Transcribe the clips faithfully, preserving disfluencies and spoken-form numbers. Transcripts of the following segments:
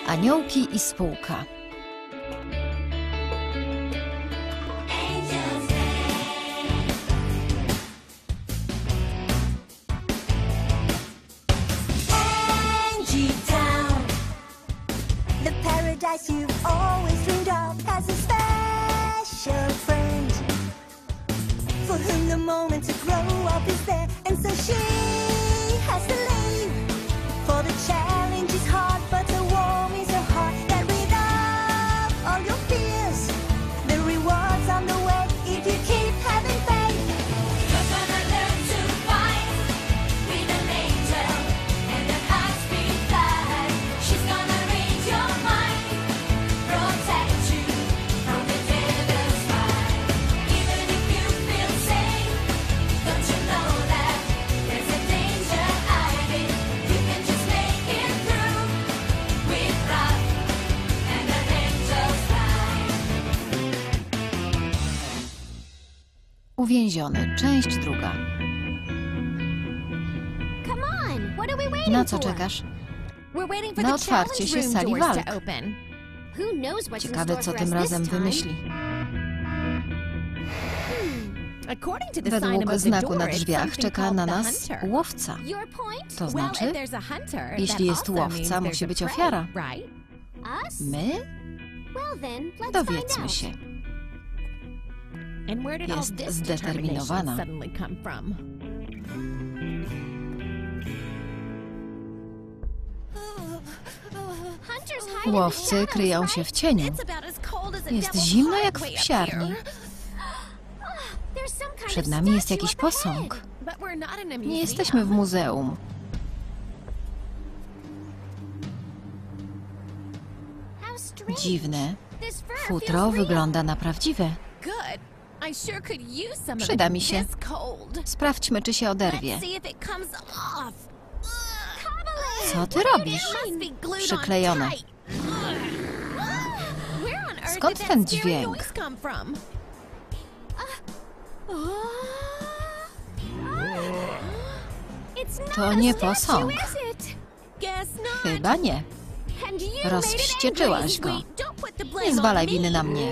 Aniołki i spółka. You've always dreamed of has a special friend for whom the moment to grow up is there, and so she has to leave. For the challenge is hard, but the warm is so hard that without all your fears, the rewards on the way if you keep having faith. You're gonna learn to fight with an angel and an heart beat fly. She's gonna read your mind, protect you from the devil's fire. Even if you feel safe, don't you know that there's a danger hiding? You can just make it through with love and an angel's light. Uwięziony. Część druga. Come on, what are we waiting Na co for? czekasz? We're waiting for Na the otwarcie challenge się room sali doors walk. to open. Who knows what's in Ciekawe, store co for tym us razem this time? wymyśli. According to the sign Według above the znaku na door, it's drzwiach something czeka called na the nas hunter. łowca. Your point? To Well, znaczy, if there's a hunter, jeśli that jest also łowca, means musi there's a być prey, ofiara. right? Us? My? Well then, let's find Dowiedzmy out. się. And where did all Jest this zdeterminowana. determination suddenly come from? Hunters hide in the Łowcy shadows, kryją right? się w cieniu. It's about as cold as a Jest devil's zimno heart jak w way up psiarni. here. There's some kind Przed of nami jest statue jakiś up ahead. posąg. But we're not in a Nie museum. jesteśmy w muzeum. How strange. Dziwne. This fur Futro feels real. wygląda na prawdziwe. Good. I sure could use some of Przyda it mi się. this cold. Sprawdźmy, czy się oderwie. Let's see if it comes off. Co ty robisz? Must be glued on Przyklejone. tight. Where on earth Skąd did ten that scary dźwięk? noise come from? It's not To a nie statue, posąg. is it? Guess not. Chyba nie. And you Rozwścieczyłaś made it go. angry. Don't put the blame Nie zwalaj on winy me. na mnie.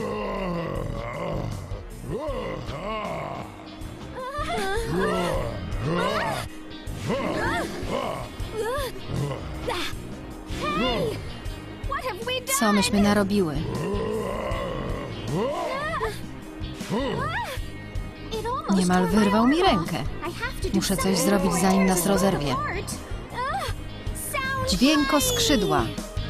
Hey, what have we done? Co myśmy narobiły? It almost Niemal tore my wyrwał arm mi off. rękę. I have to do Muszę coś something zrobić, before zanim it nas tears my rozerwie. heart. Ugh, sound Dźwięko shiny. skrzydła.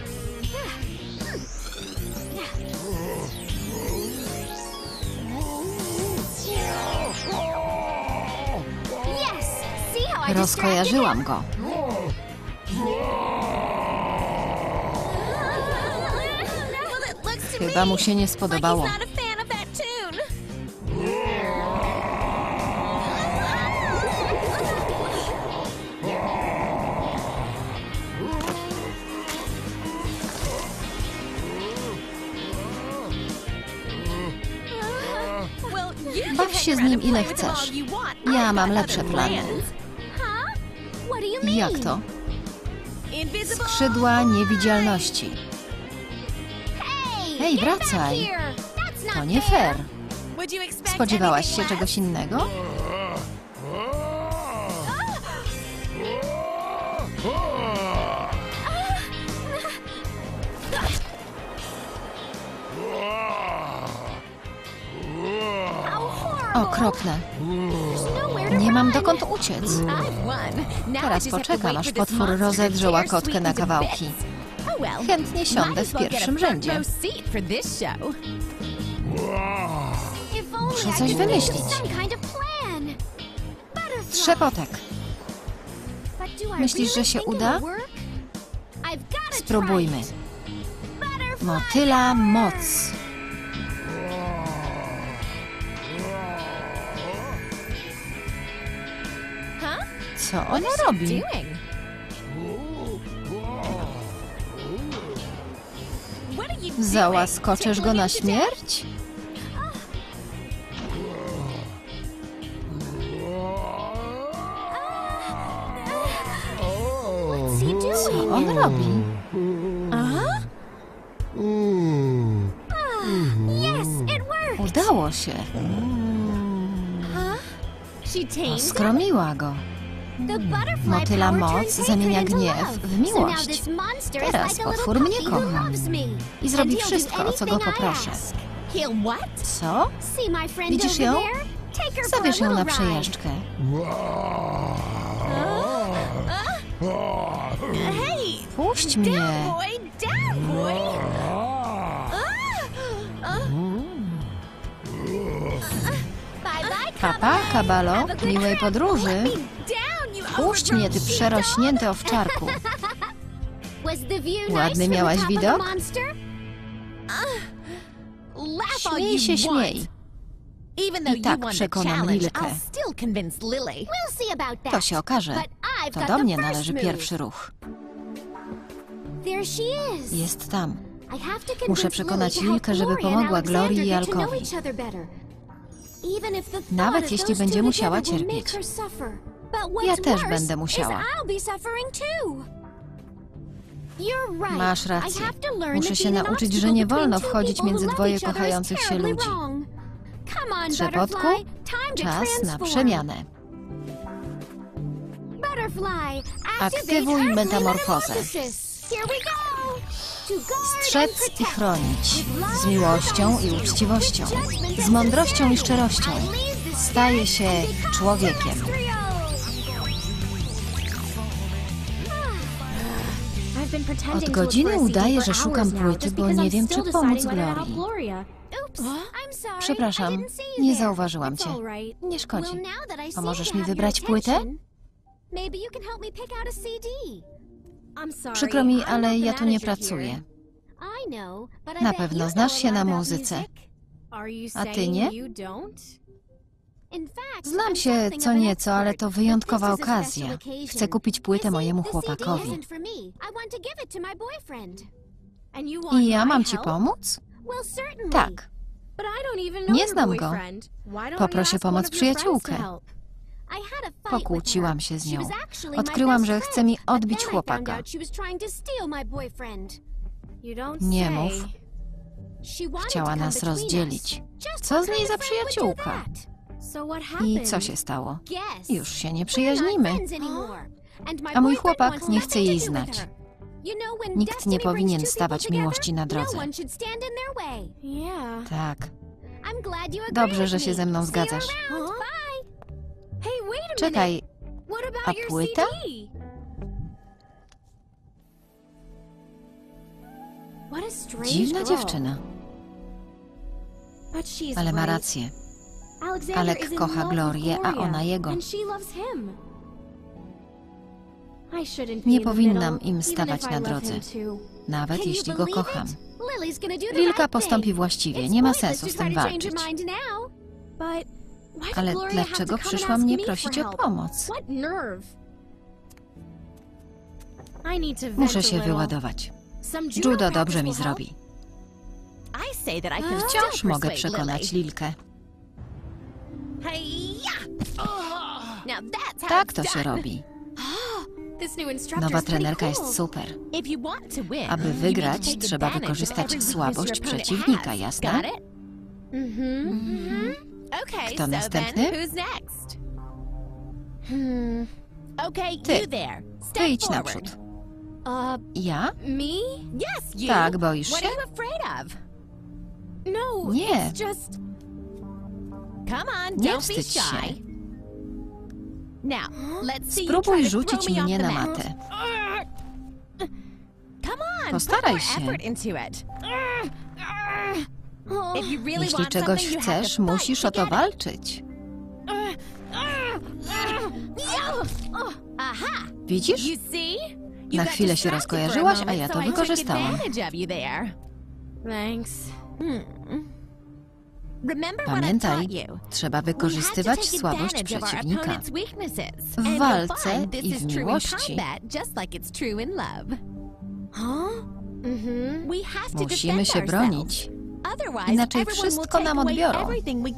Yes, see how I distracted Rozkojarzyłam him? go. Well, it looks to Chyba me mu się nie spodobało. like he's not a fan of that tune. Well, you can Baw hang się z around nim and ile play with him all chcesz. you want. Ja I've mam got lepsze other plany. plans. Huh? What do you mean? Jak to? Invisible. Skrzydła niewidzialności. Hey, Hej, get back wracaj. here. That's not To nie fair. Would you expect Spodziewałaś się anything czegoś less? innego? How horrible. Okropne. There's nowhere to Nie mam run. dokąd uciec. I've won. Now I Teraz just have to poczekam, wait aż for this potwór monster to rozedrze tear łakotkę na Sweet into kawałki. bits. Oh well. Chętnie siądę Might as w well get a pierwszym front rzędzie. row seat for this show. If only Muszę I coś could think of wymyślić. some kind of plan. Butterfly. Trzepotek. But do I Myślisz, że really się think uda? it'll work? I've gotta try Spróbujmy. it. Butterfly Motyla power. moc. Huh? Co ona robi? Doing? What are you doing? Załaskoczesz go na Tickling him to death? śmierć? What's he doing? Co on robi? A? Udało się. She tamed him? Skromiła go. The butterfly Motyla power moc turns zamienia hatred into gniew love. w So now miłość. this monster is Teraz like a little potwór mnie puppy who kocha. loves me. I zrobi And he'll do wszystko, o co go anything I poproszę. ask. He'll what? Co? See my friend Widzisz over ją? there? Take her for a Zabierz ją little na ride. przejażdżkę. Hey, Puść mnie. down boy, down boy. Bye bye, Papa, Kabalo, Have a good miłej trip. podróży. Let me down, you Puść mnie, ty overgrown przerośnięty owczarku. Was the view Ładny nice from miałaś the top widok? Of the monster? Uh, laugh all Śmiej you się, want. śmiej. Even though I you tak won the przekonam challenge, Lilkę. I'll still convince Lily. We'll see about that. To się okaże. But I've To got do the mnie first należy move. pierwszy ruch. There she is. Jest tam. I have to convince Muszę przekonać Lily to Lilkę, help żeby Gloria and pomogła Alexander Glorii i get to know Alkowi. each other better. Even if the thought Nawet of jeśli those będzie two musiała together will make cierpieć. her suffer. But what's Ja też worse będę is musiała. I'll be suffering too. You're right. Masz I rację. have to learn Muszę that się being an nauczyć, że obstacle nie between wolno two wchodzić people między who love dwoje each other is kochających się terribly ludzi. wrong. Come on, Trzepotku, Butterfly. Time to czas na transform. przemianę. Butterfly, Aktywuj activate metamorfozę. metamorphosis. Here we go. To guard Strzec and i protect. chronić. Z miłością i uczciwością. Z mądrością i szczerością. Staje się człowiekiem. Od godziny udaję, że szukam płyty, bo nie wiem, czy pomóc Glorii. Przepraszam, nie zauważyłam cię. Nie szkodzi. Pomożesz mi wybrać płytę? Przykro mi, ale ja tu nie pracuję. Na pewno znasz się na muzyce. A ty nie? Znam się co nieco, ale to wyjątkowa okazja. Chcę kupić płytę mojemu chłopakowi. I ja mam ci pomóc? Tak. Nie znam go. Poproś o pomoc przyjaciółkę. Pokłóciłam się z nią. Odkryłam, że chce mi odbić chłopaka. Nie mów. Chciała nas rozdzielić. Co z niej za przyjaciółka? I co się stało? Już się nie przyjaźnimy. A mój chłopak nie chce jej znać. Nikt nie powinien stawać miłości na drodze. Tak. Dobrze, że się ze mną zgadzasz. Czekaj, a płyta? Dziwna dziewczyna. Ale ma rację. Alek kocha Glorię, a ona jego. Nie powinnam im stawać na drodze, nawet jeśli go kocham. Lilka postąpi właściwie, nie ma sensu z tym walczyć. Ale dlaczego przyszła mnie prosić o pomoc? Muszę się wyładować. Judo dobrze mi zrobi. Wciąż mogę przekonać Lilkę. Tak to się robi. Nowa trenerka jest super. Aby wygrać, trzeba wykorzystać słabość przeciwnika, jasne? Kto następny? Ty. Ty idź naprzód. Ja? Tak, boisz się? Nie. Nie wstydź się. Spróbuj rzucić mnie na matę. Postaraj się. Jeśli czegoś chcesz, musisz o to walczyć. Widzisz? Na chwilę się rozkojarzyłaś, a ja to wykorzystałam. Pamiętaj, trzeba wykorzystywać słabość przeciwnika. W walce i w miłości. Musimy się bronić. Inaczej wszystko nam odbiorą.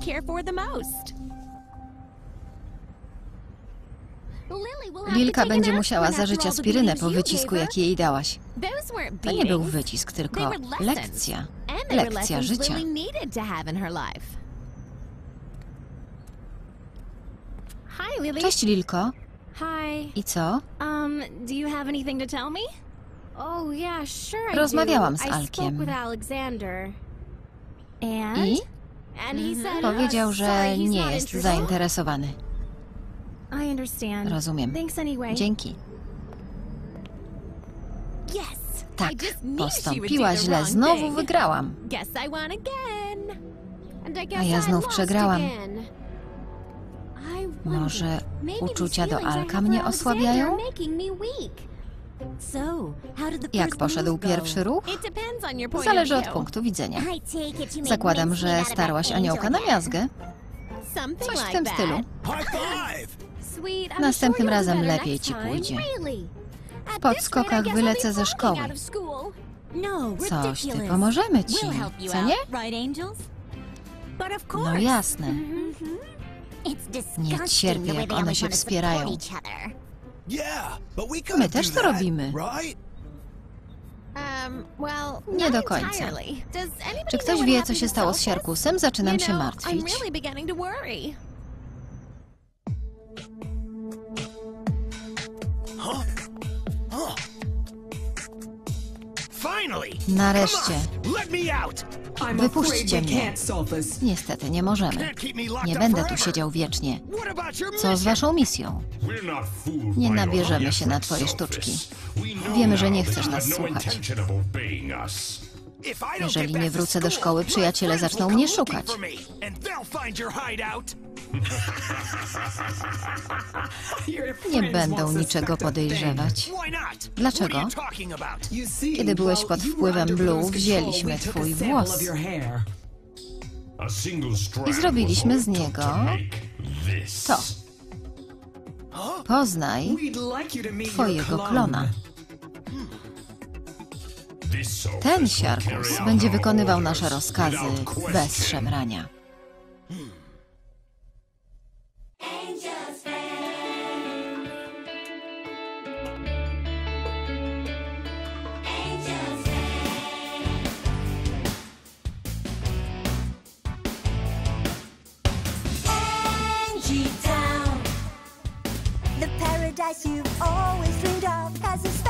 Lilka będzie musiała zażyć aspirynę po wycisku, jaki jej dałaś. To nie był wycisk, tylko lekcja. Lekcja życia. Hi, Lily. Cześć, Lilko. Hi. I co? Um, do you have anything to tell me? Oh, yeah, sure I Rozmawiałam do. z I Alkiem. spoke with Alexander. And? I? And he said, Powiedział, uh, że sorry, he's nie not jest interested. zainteresowany. I understand. Rozumiem. Thanks anyway. Dzięki. Yes. Tak, I just knew she would do postąpiła the źle. wrong Znowu thing. wygrałam. Guess I won again. And I guess A ja I znów lost przegrałam. again. I wonder, Może maybe uczucia these do feelings I Alka have mnie for osłabiają? Alexander are making me weak. So, how did the Jak first poszedł move go? pierwszy ruch? It depends on your point Zależy of od view. punktu widzenia. I take it you made Zakładam, mincemeat że out of starłaś that aniołka angel na hair. miazgę. Something Coś w like tym that. stylu. High five! Sweet, I'm Następnym sure you'll do razem better lepiej next ci time. pójdzie. Really? At W this rate, I podskokach guess I'll wylecę be ze floating szkoły. out of school. No, Coś, ty, ridiculous. pomożemy ci, We'll help you co out, nie? right, angels? But of No course. jasne. It's Nie disgusting cierpię, the way jak they one always się wanna wspierają. support each other. Yeah, but we could My też to robimy. right? Um, well, Nie not do końca. entirely. Does anybody Czy know ktoś what wie, co happened się to stało z Celsus? Siarkusem? Zaczynam You się know, I'm martwić. really beginning to worry. Huh? Huh? Finally! Nareszcie. Come on, let me out! Wypuśćcie mnie. Niestety nie możemy. Can't keep me locked Nie up będę tu forever. siedział wiecznie. What about your Co z mission? waszą misją? Nie nabierzemy się na twoje sztuczki. Wiemy, że nie chcesz nas słuchać. If I don't Jeżeli get back nie to wrócę do school, szkoły, my przyjaciele friends zaczną will mnie come szukać. looking for me, and they'll find your hideout. Nie będą niczego podejrzewać. Why not? Dlaczego? What are you talking about? Kiedy byłeś pod wpływem Blue, wzięliśmy twój włos i zrobiliśmy z niego to. Poznaj twojego klona. Ten Siarkus będzie wykonywał nasze rozkazy bez szemrania. Angie Town, the paradise you've always dreamed of, has a